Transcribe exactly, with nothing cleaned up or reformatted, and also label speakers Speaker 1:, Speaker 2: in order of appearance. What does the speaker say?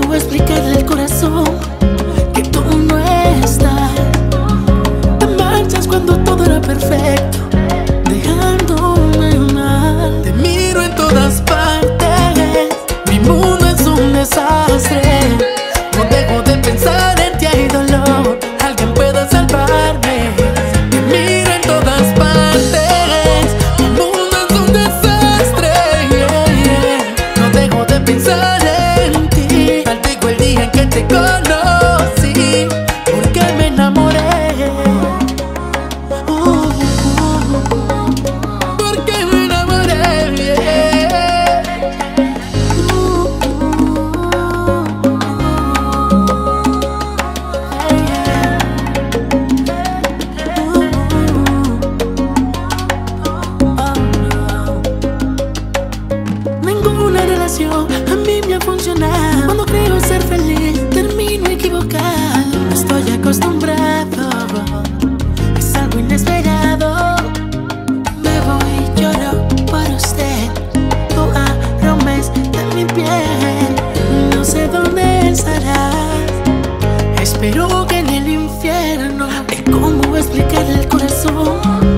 Speaker 1: voy a explicarle al corazón que tú no estás? Te marchas cuando todo era perfecto, dejándome mal. Te miro en todas partes, mi mundo es un desastre. No dejo de pensar en ti, hay dolor, alguien pueda salvarme. Te miro en todas partes, mi mundo es un desastre, yeah, yeah. No dejo de pensar en ti, maldigo el día en que te conocí, porque me enamoré. uh, uh, uh, Porque me enamoré, yeah. uh, uh, Ninguna relación a mí me ha funcionado. Cuando creo ser feliz, termino equivocado. No estoy acostumbrado, es algo inesperado. Bebo y lloro por usted, tu aroma es de mi piel. No sé dónde estarás, espero que en el infierno. ¿Cómo explicarle al corazón